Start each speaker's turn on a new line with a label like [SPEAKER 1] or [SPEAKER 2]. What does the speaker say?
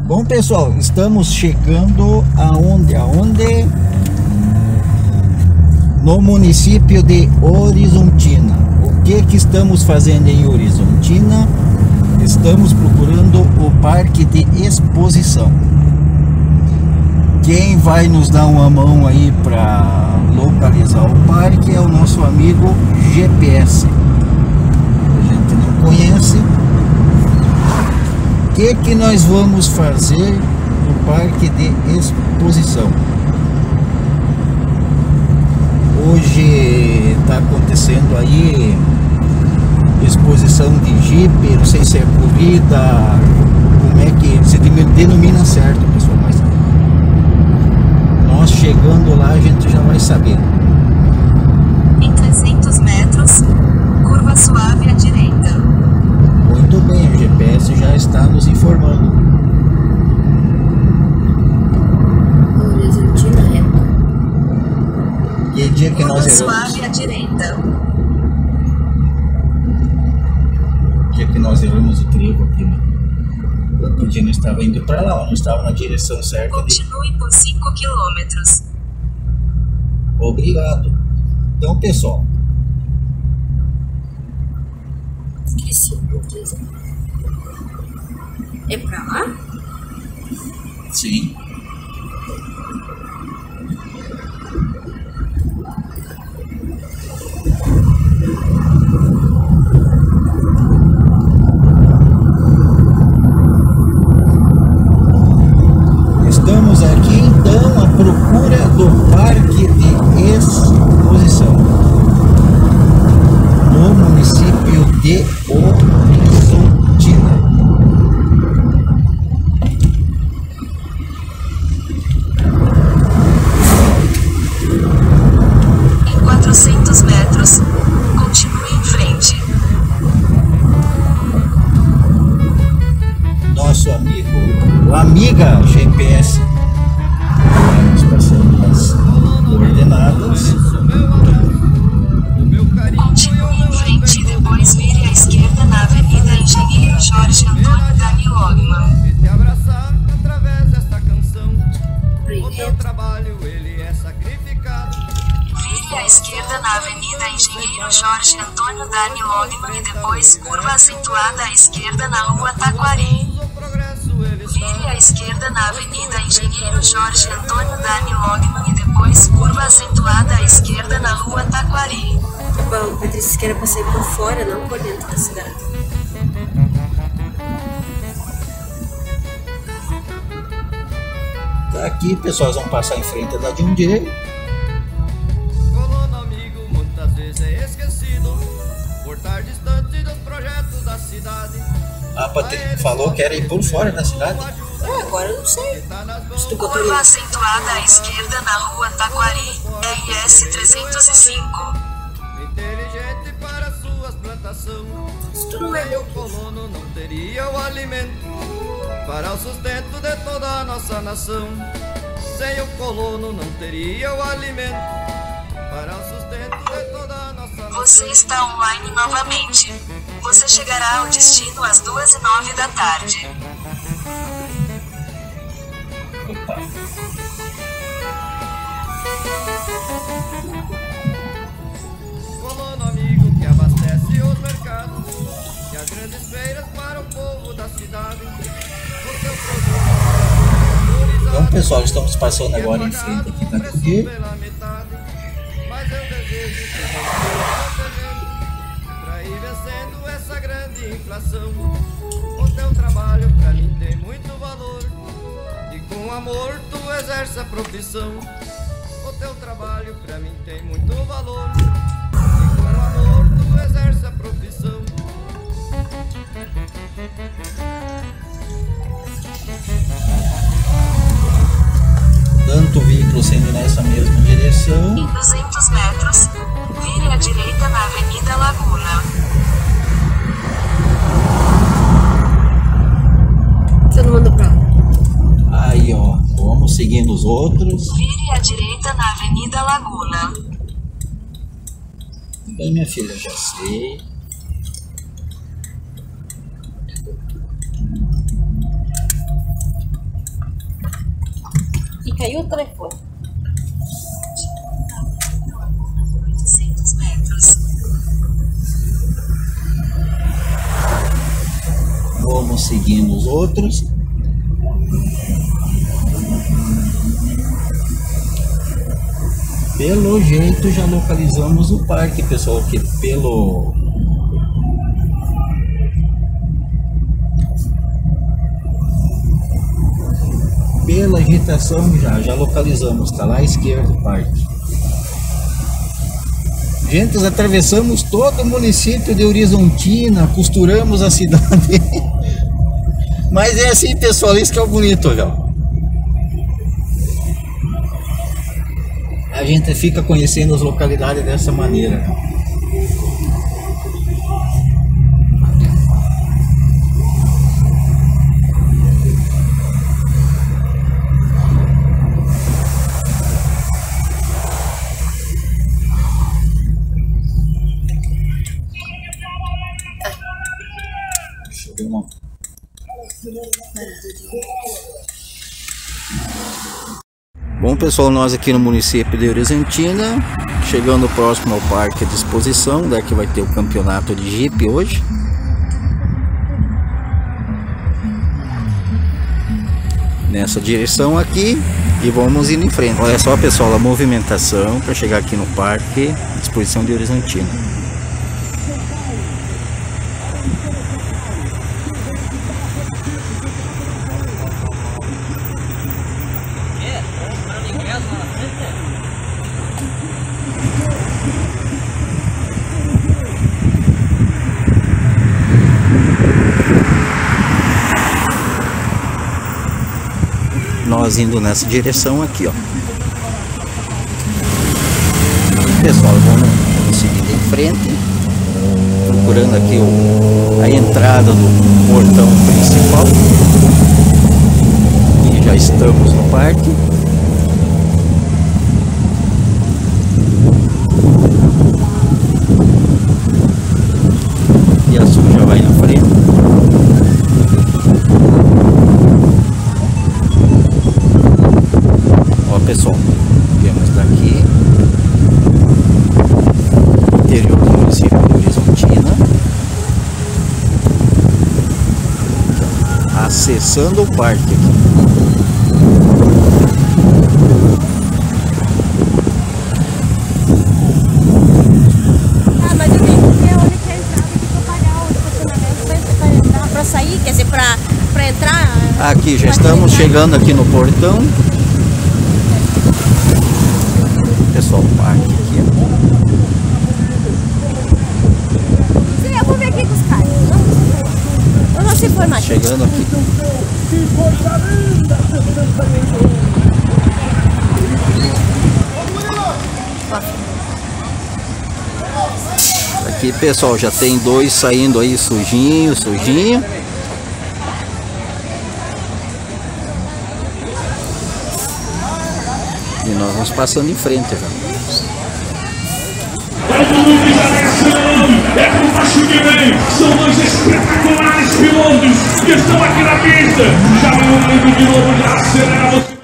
[SPEAKER 1] Bom, pessoal, estamos chegando aonde? No município de Horizontina. O que estamos fazendo em Horizontina? Estamos procurando o parque de exposição. Quem vai nos dar uma mão aí para localizar o parque é o nosso amigo GPS. A gente não conhece. O que nós vamos fazer no parque de exposição? Hoje está acontecendo aí exposição de Jeep, não sei se é corrida, como é que se denomina certo, pessoal, mas nós chegando lá a gente já vai saber.
[SPEAKER 2] Em 300 metros, curva suave à direita.
[SPEAKER 1] Muito bem, o GPS já está nos informando.
[SPEAKER 3] Horizontina reta.
[SPEAKER 1] Que dia que nós erramos?
[SPEAKER 2] Suave à direita.
[SPEAKER 1] Que dia que nós erramos o trevo aqui, né? Outro dia não estava indo para lá, não estava na direção certa.
[SPEAKER 2] Continue por 5 quilômetros.
[SPEAKER 1] Obrigado. Então, pessoal,
[SPEAKER 3] Esqueci. É pra lá?
[SPEAKER 1] sim. Estamos aqui então à procura do parque de exposição no município de Horizontina.
[SPEAKER 2] Em 400 metros, continue em frente.
[SPEAKER 1] Nosso amigo, ou amiga GPS, vai nos passando as coordenadas.
[SPEAKER 2] Continue em frente e depois vire à esquerda na Avenida Engenheiro Jorge Antônio Dani Logman.
[SPEAKER 4] Te abraçar através desta canção. O teu
[SPEAKER 3] Reto.
[SPEAKER 4] trabalho ele é sacrificado.
[SPEAKER 2] Vire à esquerda na Avenida Engenheiro Jorge Antônio Dani Logman e depois curva acentuada à esquerda na Rua Taquari.
[SPEAKER 4] O progresso ele
[SPEAKER 2] Vire à esquerda na Avenida Engenheiro Jorge Antônio Dani Logman e depois curva acentuada à esquerda na Rua Taquari.
[SPEAKER 3] Bom, Patrícia, que era pra sair por fora, não por dentro da cidade.
[SPEAKER 1] Tá aqui, pessoal, vão passar em frente da Jundiaí.
[SPEAKER 4] colono amigo muitas vezes é esquecido por estar distante dos projetos da cidade.
[SPEAKER 1] A Patrícia falou que era ir por fora da cidade.
[SPEAKER 3] Ah, agora eu não sei.
[SPEAKER 4] Tá nas mãos
[SPEAKER 3] Se tu botou
[SPEAKER 2] Curva
[SPEAKER 3] ali.
[SPEAKER 2] acentuada à esquerda na Rua Taquari, RS 305.
[SPEAKER 4] inteligente para suas plantações.
[SPEAKER 3] Se tu não é
[SPEAKER 4] Sem
[SPEAKER 3] meu
[SPEAKER 4] o colono não teria o alimento para o sustento de toda a nossa nação. Sem o colono não teria o alimento para o sustento de toda a nossa nação.
[SPEAKER 2] Você está online novamente. Você chegará ao destino às 2h09 da tarde.
[SPEAKER 1] Opa.
[SPEAKER 4] Colono amigo que abastece os mercados e as grandes feiras para o povo da cidade. O seu produto
[SPEAKER 1] Então, pessoal, estamos passando agora em frente aqui da Jundiaí.
[SPEAKER 4] pela metade, mas eu desejo que você para ir vencendo essa grande inflação. O teu trabalho pra mim tem muito valor e com amor tu exerce a profissão. O teu trabalho pra mim tem muito valor e com amor tu exerce a profissão.
[SPEAKER 1] Tanto veículo sendo nessa mesma direção.
[SPEAKER 2] Em 200 metros, vire à direita na Avenida Laguna.
[SPEAKER 3] Você não mandou pra lá.
[SPEAKER 1] Aí, ó, vamos seguindo os outros.
[SPEAKER 2] Vire à direita na Avenida Laguna.
[SPEAKER 1] Bem, minha filha, já sei.
[SPEAKER 3] Caiu o telefone.
[SPEAKER 2] 800 metros.
[SPEAKER 1] Vamos seguindo os outros. Pelo jeito já localizamos o parque, pessoal, que pela agitação já localizamos, tá lá à esquerda o parque. Gente, nós atravessamos todo o município de Horizontina, costuramos a cidade. Mas é assim, pessoal, isso que é o bonito, ó. A gente fica conhecendo as localidades dessa maneira. Deixa eu ver uma... Bom, pessoal, nós aqui no município de Horizontina, chegando próximo ao parque à disposição, daqui vai ter o campeonato de Jeep hoje. Nessa direção aqui e vamos indo em frente. Olha só, pessoal, a movimentação para chegar aqui no parque à disposição de Horizontina. Nós indo nessa direção aqui, ó. Pessoal, vamos seguindo em frente, procurando aqui a entrada do portão principal. E já estamos no parque. E a Azul já vai na frente. Pessoal, viemos daqui, interior do município de Horizontina, acessando o parque aqui.
[SPEAKER 3] Ah, mas eu tenho que ver onde que é a entrada aqui para pagar o estacionamento para entrar, para sair, quer dizer, para entrar.
[SPEAKER 1] Aqui, já estamos chegando aqui no portão. Pessoal, o parque aqui,
[SPEAKER 3] Sim, eu vou ver aqui com os caras. Vamos se informar.
[SPEAKER 1] chegando aqui. Aqui, pessoal, já tem dois saindo aí sujinho. E nós vamos passando em frente, velho.
[SPEAKER 5] É com baixo que vem, são dois espetaculares pilotos que estão aqui na pista. Já vai um tempo de novo, já acelera você.